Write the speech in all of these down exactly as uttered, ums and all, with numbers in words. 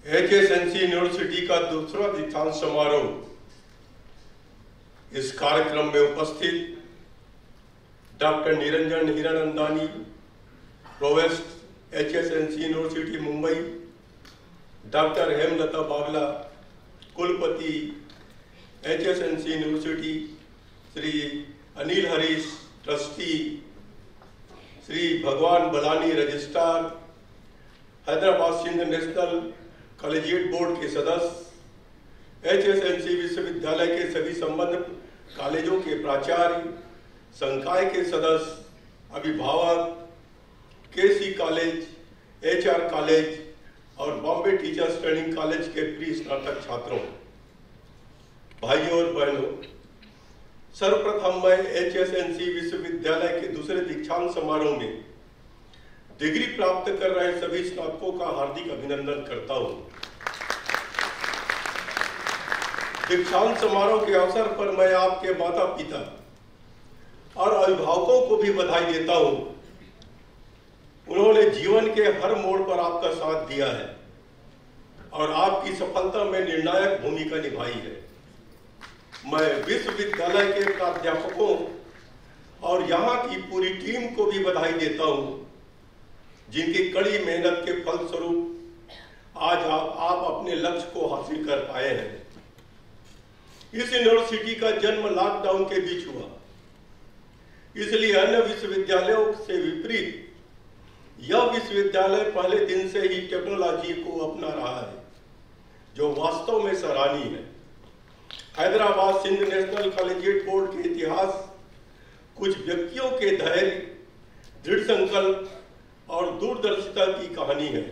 H S N C university का दूसरा दीक्षांत समारोह। इस कार्यक्रम में उपस्थित doctor Niranjan Hiranandani, provost H S N C university Mumbai, doctor Hemlata Bagla, कुलपति H S N C university, Shri Anil Harish, trustee, Shri Bhagwan Balani, registrar, Hyderabad Sindh national collegiate board के सदस्य, एच एस एन सी विश्वविद्यालय के सभी संबद्ध कॉलेजों के प्राचार्य, संकाय के सदस्य, अभिभावक, K C college, H R college और बॉम्बे टीचर्स ट्रेनिंग कॉलेज के प्री स्नातक छात्रों, भाइयों और बहनों, सर्वप्रथम मैं एच एस एन सी विश्वविद्यालय के दूसरे दीक्षांत समारोह में डिग्री प्राप्त कर रहे सभी स्नातकों का हार्दिक अभिनंदन करता हूं। दीक्षांत समारोह के अवसर पर मैं आपके माता पिता और अभिभावकों को भी बधाई देता हूं। उन्होंने जीवन के हर मोड़ पर आपका साथ दिया है और आपकी सफलता में निर्णायक भूमिका निभाई है। मैं विश्वविद्यालय के प्राध्यापकों और यहाँ की पूरी टीम को भी बधाई देता हूँ, जिनकी कड़ी मेहनत के फलस्वरूप आज आप, आप अपने लक्ष्य को हासिल कर पाए हैं। इस यूनिवर्सिटी का जन्म लॉकडाउन के बीच हुआ, इसलिए अन्य विश्वविद्यालयों से विपरीत यह विश्वविद्यालय पहले दिन से ही टेक्नोलॉजी को अपना रहा है, जो वास्तव में सराहनीय है। Hyderabad Sindh national collegiate board के इतिहास कुछ व्यक्तियों के धैर्य, दृढ़ संकल्प और दूरदर्शिता की कहानी है।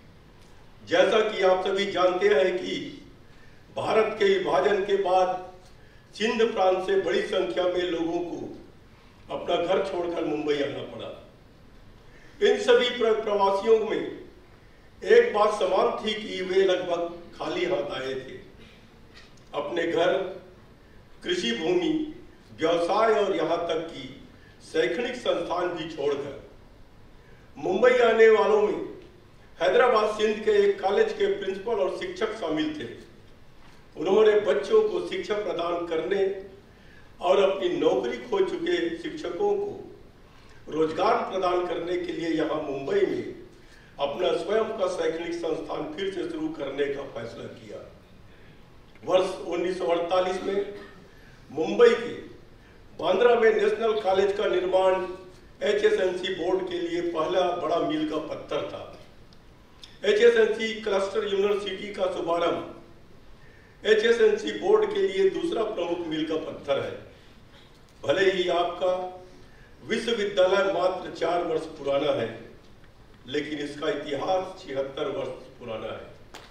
जैसा कि आप सभी जानते हैं कि भारत के विभाजन के बाद सिंध प्रांत से बड़ी संख्या में लोगों को अपना घर छोड़कर मुंबई आना पड़ा। इन सभी प्रवासियों में एक बात समान थी कि वे लगभग खाली हाथ आए थे, अपने घर, कृषि भूमि, व्यवसाय और यहाँ तक कि शैक्षणिक संस्थान भी छोड़कर। मुंबई आने वालों में हैदराबाद सिंध के एक कॉलेज के प्रिंसिपल और शिक्षक शामिल थे। उन्होंने बच्चों को शिक्षा प्रदान करने और अपनी नौकरी खो चुके शिक्षकों को रोजगार प्रदान करने के लिए यहाँ मुंबई में अपना स्वयं का शैक्षणिक संस्थान फिर से शुरू करने का फैसला किया। वर्ष उन्नीस सौ अड़तालीस में मुंबई के बांद्रा में नेशनल कॉलेज का निर्माण H S N C board के लिए पहला बड़ा मील का पत्थर था। H S N C cluster university का शुभारंभ H S N C board के लिए दूसरा प्रमुख मील का पत्थर है। भले ही आपका विश्वविद्यालय मात्र चार वर्ष पुराना है, लेकिन इसका इतिहास छिहत्तर वर्ष पुराना है।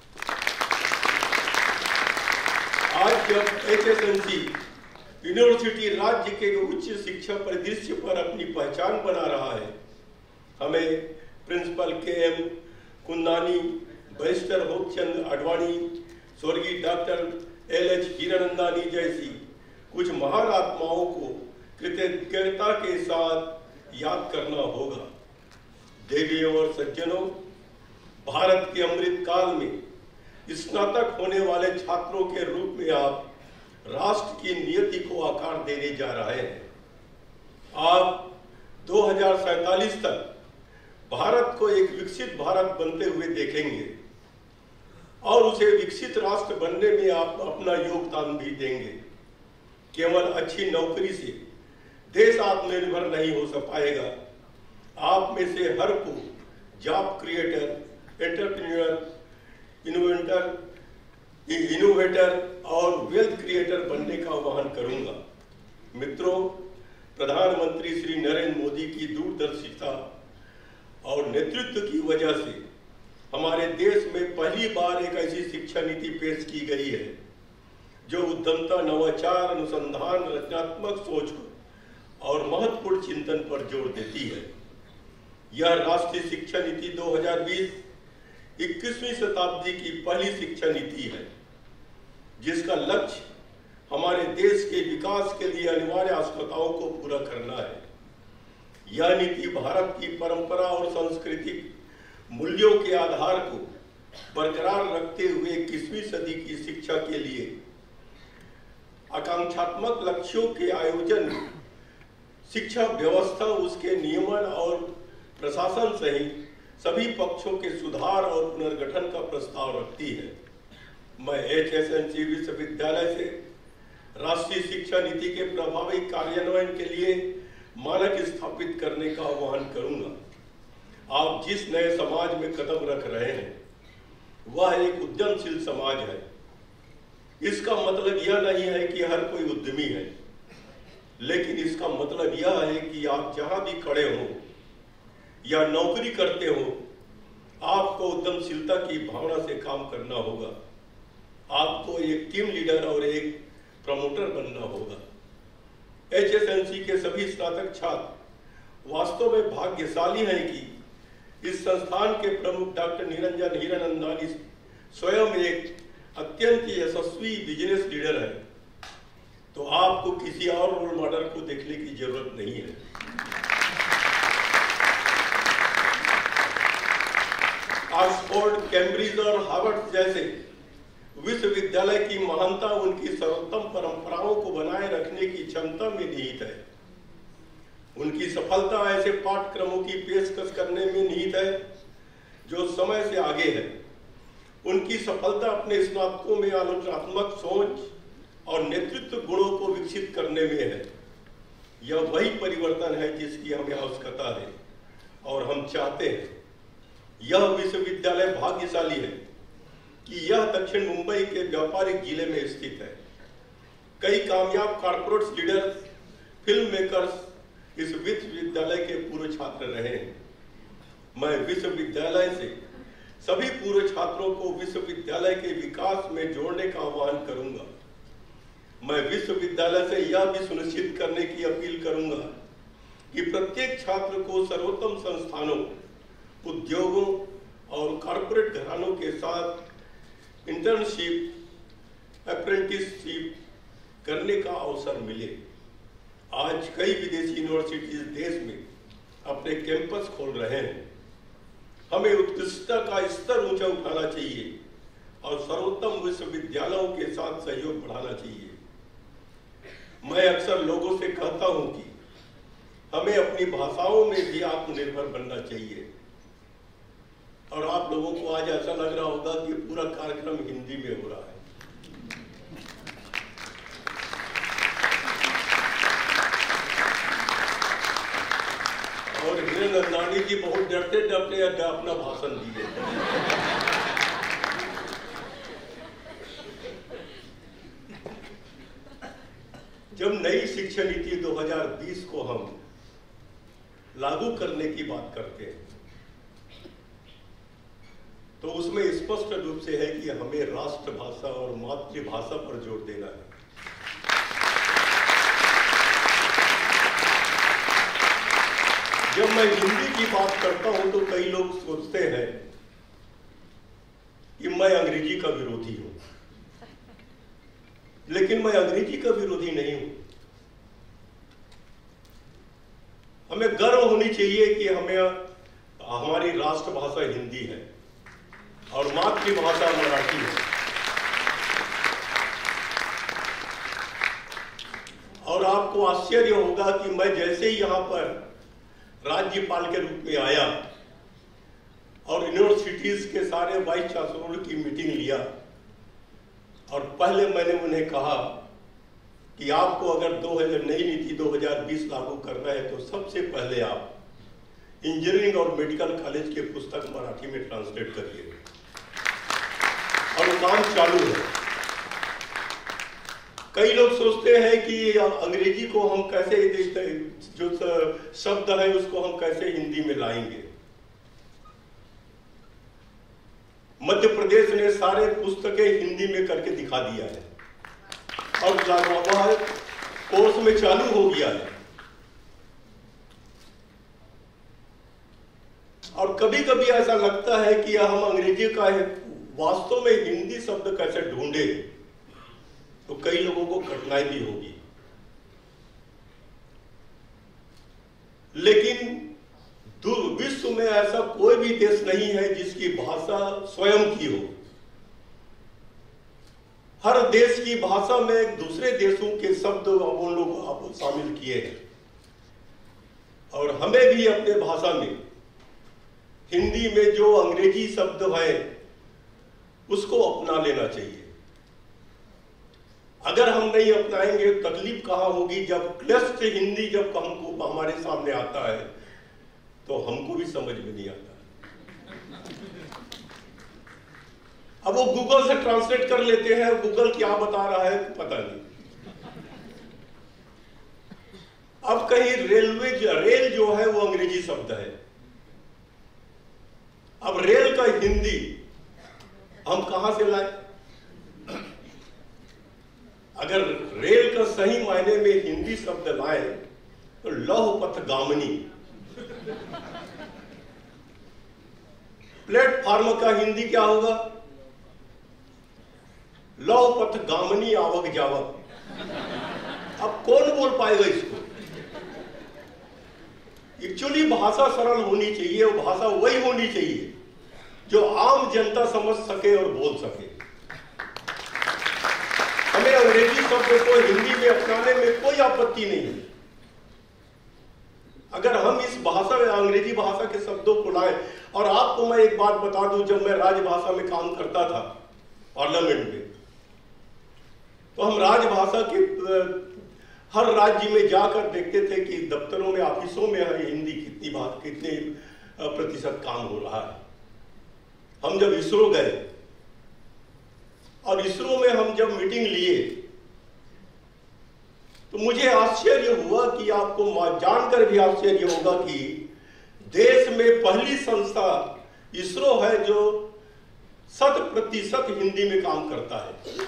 आज जब H S N C university राज्य के उच्च शिक्षा परिदृश्य पर अपनी पहचान बना रहा है, हमें principal K M Kundani, barrister Hopchand Advani, स्वर्गीय डॉक्टर एल एच हीरानंदानी जैसी कुछ महान आत्माओं को कृतज्ञता के साथ याद करना होगा। देवियों और सज्जनों, भारत के अमृत काल में स्नातक होने वाले छात्रों के रूप में आप राष्ट्र की नियति को आकार देने जा रहे हैं। आप दो हजार सैतालीस तक भारत को एक विकसित भारत बनते हुए देखेंगे और उसे विकसित राष्ट्र बनने में आप अपना योगदान भी देंगे। केवल अच्छी नौकरी से देश आत्मनिर्भर नहीं हो पाएगा। आप में से हर को job creator, entrepreneur, innovator innovator और वेल्थ क्रिएटर बनने का आह्वान करूंगा। मित्रों, प्रधानमंत्री श्री नरेंद्र मोदी की दूरदर्शिता और नेतृत्व की वजह से हमारे देश में पहली बार एक ऐसी शिक्षा नीति पेश की गई है जो उद्यमता, नवाचार, अनुसंधान, रचनात्मक सोच और महत्वपूर्ण चिंतन पर जोर देती है। यह राष्ट्रीय शिक्षा नीति दो हजार बीस इक्कीसवीं शताब्दी की पहली शिक्षा नीति है, जिसका लक्ष्य हमारे देश के विकास के लिए अनिवार्य आवश्यकताओं को पूरा करना है। यह नीति भारत की परंपरा और सांस्कृतिक मूल्यों के आधार को बरकरार रखते हुए इक्कीसवीं सदी की शिक्षा के लिए आकांक्षात्मक लक्ष्यों के आयोजन, शिक्षा व्यवस्था, उसके नियमन और प्रशासन सहित सभी पक्षों के सुधार और पुनर्गठन का प्रस्ताव रखती है। मैं एच एस एन सी विश्वविद्यालय से राष्ट्रीय शिक्षा नीति के प्रभावी कार्यान्वयन के लिए मानक स्थापित करने का आह्वान करूंगा। आप जिस नए समाज में कदम रख रहे हैं वह एक उद्यमशील समाज है। इसका मतलब यह नहीं है कि हर कोई उद्यमी है, लेकिन इसका मतलब यह है कि आप जहां भी खड़े हो या नौकरी करते हो, आपको उद्यमशीलता की भावना से काम करना होगा। आपको एक टीम लीडर और एक प्रमोटर बनना होगा। एच एस एन सी के सभी स्नातक छात्र वास्तव में भाग्यशाली हैं कि इस संस्थान के प्रमुख डॉक्टर निरंजन हीरानंदानी स्वयं एक अत्यंत यशस्वी बिजनेस लीडर है। तो आपको किसी और रोल मॉडल को देखने की जरूरत नहीं है। ऑक्सफोर्ड, कैम्ब्रिज और हार्वर्ड जैसे विश्वविद्यालय की महानता उनकी सर्वोत्तम परंपराओं को बनाए रखने की क्षमता में निहित है। उनकी सफलता ऐसे पाठ्यक्रमों की पेशकश करने में निहित है जो समय से आगे है। उनकी सफलता अपने स्नातकों में आलोचनात्मक सोच और नेतृत्व गुणों को विकसित करने में है। यह वही परिवर्तन है जिसकी हमें आवश्यकता है और हम चाहते हैं। यह विश्वविद्यालय भाग्यशाली है कि यह दक्षिण मुंबई के व्यापारिक जिले में स्थित है। कई कामयाब कॉर्पोरेट लीडर्स, फिल्म मेकर्स इस विश्वविद्यालय के पूर्व छात्र रहे हैं। मैं विश्वविद्यालय से सभी पूर्व छात्रों को विश्वविद्यालय के विकास में जोड़ने का आह्वान करूंगा। मैं विश्वविद्यालय से यह भी सुनिश्चित करने की अपील करूंगा कि प्रत्येक छात्र को सर्वोत्तम संस्थानों, उद्योगों और कॉर्पोरेट घरानों के साथ इंटर्नशिप, अप्रेंटिसशिप करने का अवसर मिले। आज कई विदेशी यूनिवर्सिटीज देश में अपने कैंपस खोल रहे हैं। हमें उत्कृष्टता का स्तर ऊंचा उठाना चाहिए और सर्वोत्तम विश्वविद्यालयों के साथ सहयोग बढ़ाना चाहिए। मैं अक्सर लोगों से कहता हूं कि हमें अपनी भाषाओं में भी आत्मनिर्भर बनना चाहिए। और आप लोगों को आज ऐसा लग रहा होगा कि पूरा कार्यक्रम हिंदी में हो रहा है। और हीरानंदानी जी बहुत डरते डरते अपना भाषण दिए। जब नई शिक्षा नीति दो हज़ार बीस को हम लागू करने की बात करते हैं तो उसमें स्पष्ट रूप से है कि हमें राष्ट्रभाषा और मातृभाषा पर जोर देना है। जब मैं हिंदी की बात करता हूं तो कई लोग सोचते हैं कि मैं अंग्रेजी का विरोधी हूं, लेकिन मैं अंग्रेजी का विरोधी नहीं हूं। हमें गर्व होनी चाहिए कि हमें हमारी राष्ट्रभाषा हिंदी है और मातृभाषा मराठी है। और आपको आश्चर्य होगा कि मैं जैसे ही यहां पर राज्यपाल के रूप में आया और यूनिवर्सिटीज के सारे वाइस चांसलरों की मीटिंग लिया और पहले मैंने उन्हें कहा कि आपको अगर दो हज़ार नई नीति दो हज़ार बीस लागू करना है तो सबसे पहले आप इंजीनियरिंग और मेडिकल कॉलेज के पुस्तक मराठी में ट्रांसलेट करिए। और काम चालू है। कई लोग सोचते हैं कि अंग्रेजी को हम कैसे देखते हैं, जो शब्द है उसको हम कैसे हिंदी में लाएंगे। मध्य प्रदेश ने सारे पुस्तकें हिंदी में करके दिखा दिया है और कोर्स में चालू हो गया है। और कभी कभी ऐसा लगता है कि हम अंग्रेजी का वास्तव में हिंदी शब्द कैसे ढूंढे, तो कई लोगों को कठिनाई भी होगी। लेकिन विश्व में ऐसा कोई भी देश नहीं है जिसकी भाषा स्वयं की हो। हर देश की भाषा में दूसरे देशों के शब्द उन लोग शामिल किए हैं, और हमें भी अपने भाषा में हिंदी में जो अंग्रेजी शब्द है उसको अपना लेना चाहिए। अगर हम नहीं अपनाएंगे तकलीफ कहाँ होगी, जब क्लिष्ट हिंदी जब हमको हमारे सामने आता है तो हमको भी समझ में नहीं आता। अब वो गूगल से ट्रांसलेट कर लेते हैं, गूगल क्या बता रहा है पता नहीं। अब कहीं रेलवे रेल जो है वो अंग्रेजी शब्द है, अब रेल का हिंदी हम कहां से लाए? अगर रेल का सही मायने में हिंदी शब्द लाए तो लौह पथगामिनी, प्लेटफार्म का हिंदी क्या होगा? लौह पथगामिनी आवक जावक। अब कौन बोल पाएगा इसको? एक्चुअली भाषा सरल होनी चाहिए, वो भाषा वही होनी चाहिए जो आम जनता समझ सके और बोल सके। हमें अंग्रेजी शब्द को हिंदी में अपनाने में कोई आपत्ति नहीं है। अगर हम इस भाषा में अंग्रेजी भाषा के शब्दों को लाएं, और आपको मैं एक बात बता दूं, जब मैं राजभाषा में काम करता था पार्लियामेंट में, तो हम राजभाषा के हर राज्य में जाकर देखते थे कि दफ्तरों में, ऑफिसों में हिंदी कितनी बात कितने प्रतिशत काम हो रहा है। हम जब इसरो गए और इसरो में हम जब मीटिंग लिए तो मुझे आश्चर्य हुआ कि आपको जानकर भी आश्चर्य होगा कि देश में पहली संस्था इसरो है जो शत प्रतिशत हिंदी में काम करता है।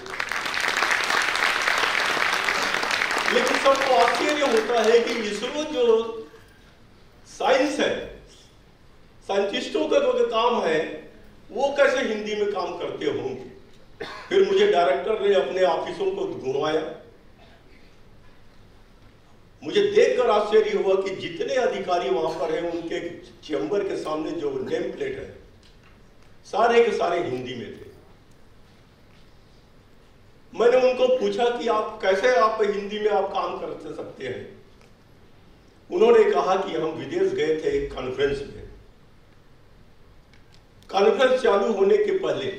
लेकिन सबको आश्चर्य होता है कि इसरो जो साइंस है, साइंटिस्टों का जो काम है, वो कैसे हिंदी में काम करते होंगे। फिर मुझे डायरेक्टर ने अपने ऑफिसों को घुमाया, मुझे देखकर आश्चर्य हुआ कि जितने अधिकारी वहां पर हैं उनके चैम्बर के सामने जो नेम प्लेट है सारे के सारे हिंदी में थे। मैंने उनको पूछा कि आप कैसे आप हिंदी में आप काम कर सकते हैं। उन्होंने कहा कि हम विदेश गए थे एक कॉन्फ्रेंस में, कॉन्फ्रेंस चालू होने के पहले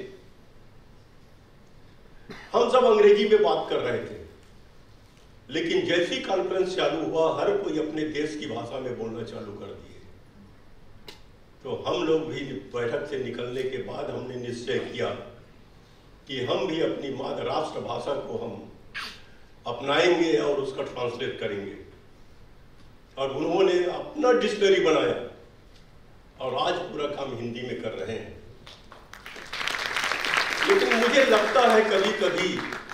हम सब अंग्रेजी में बात कर रहे थे, लेकिन जैसी कॉन्फ्रेंस चालू हुआ हर कोई अपने देश की भाषा में बोलना चालू कर दिए। तो हम लोग भी बैठक से निकलने के बाद हमने निश्चय किया कि हम भी अपनी मातृ राष्ट्र भाषा को हम अपनाएंगे और उसका ट्रांसलेट करेंगे। और उन्होंने अपना डिक्शनरी बनाया और आज पूरा काम हिंदी में कर रहे हैं। लेकिन मुझे लगता है कभी कभी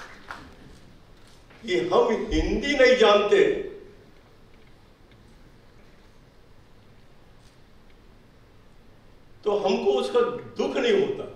कि हम हिंदी नहीं जानते तो हमको उसका दुख नहीं होता,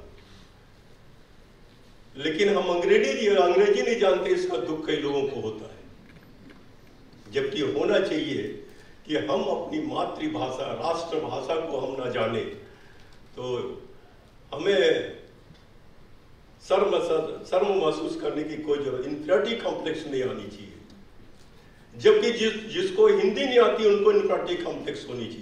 लेकिन हम अंग्रेजी अंग्रेजी नहीं जानते, इसका दुख कई लोगों को होता है। जबकि होना चाहिए कि हम अपनी मातृभाषा राष्ट्रभाषा को हम ना जाने तो हमें शर्म शर्म महसूस करने की कोई जरूरत, इन्फीरियरिटी कॉम्प्लेक्स नहीं आनी चाहिए। जबकि जिस जिसको हिंदी नहीं आती उनको इन्फीरियरिटी कॉम्प्लेक्स होनी चाहिए।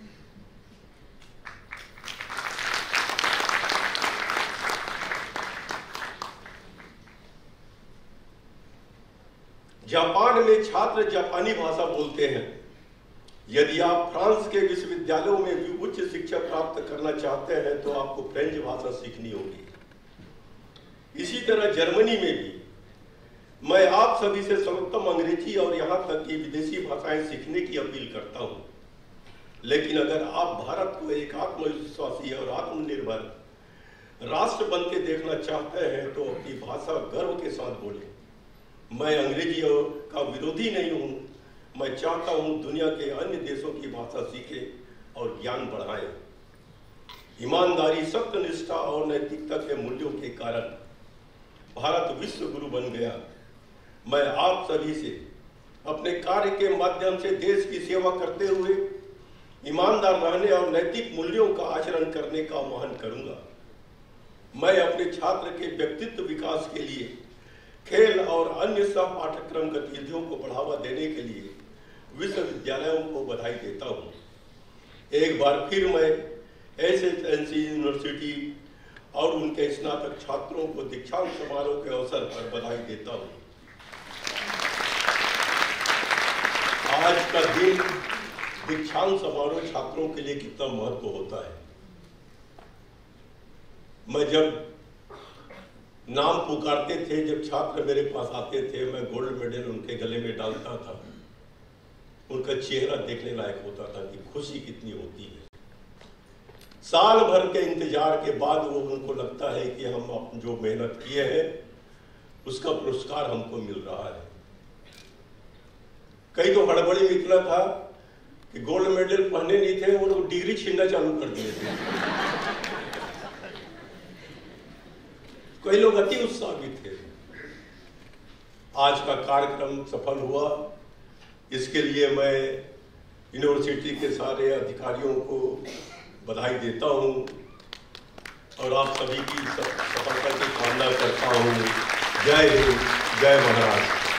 जापान में छात्र जापानी भाषा बोलते हैं। यदि आप फ्रांस के विश्वविद्यालयों में भी उच्च शिक्षा प्राप्त करना चाहते हैं तो आपको फ्रेंच भाषा सीखनी होगी। इसी तरह जर्मनी में भी मैं आप सभी से सर्वोत्तम अंग्रेजी और यहां तक कि विदेशी भाषाएं सीखने की अपील करता हूं। लेकिन अगर आप भारत को एक आत्मविश्वासी और आत्मनिर्भर राष्ट्र बनते देखना चाहते हैं तो अपनी भाषा गर्व के साथ बोलें। मैं अंग्रेजी का विरोधी नहीं हूं, मैं चाहता हूं दुनिया के अन्य देशों की भाषा सीखें और ज्ञान बढ़ाएं। ईमानदारी, सत्यनिष्ठा और नैतिकता के मूल्यों के कारण भारत विश्व गुरु बन गया। मैं आप सभी से अपने कार्य के माध्यम से देश की सेवा करते हुए ईमानदार रहने और नैतिक मूल्यों का आचरण करने का आह्वान करूंगा। मैं अपने छात्र के व्यक्तित्व विकास के लिए खेल और अन्य सह पाठ्यक्रम गतिविधियों को बढ़ावा देने के लिए विश्वविद्यालयों को बधाई देता हूं। एक बार फिर मैं S H N C university और उनके स्नातक छात्रों को दीक्षांत समारोह के अवसर पर बधाई देता हूं। आज का दिन दीक्षांत समारोह छात्रों के लिए कितना महत्व होता है। मैं जब नाम पुकारते थे, जब छात्र मेरे पास आते थे, मैं गोल्ड मेडल उनके गले में डालता था। उनका चेहरा देखने लायक होता था कि खुशी कितनी होती है। साल भर के इंतजार के बाद वो उनको लगता है कि हम जो मेहनत किए हैं उसका पुरस्कार हमको मिल रहा है। कई तो हड़बड़ी में इतना था कि गोल्ड मेडल पहने नहीं थे, वो लोग डिग्री छीनना चालू कर दिए थे। कई लोग अति उत्साहित थे। आज का कार्यक्रम सफल हुआ, इसके लिए मैं यूनिवर्सिटी के सारे अधिकारियों को बधाई देता हूं और आप सभी की सफलता की कामना करता हूं। जय हिंद, जय महाराष्ट्र।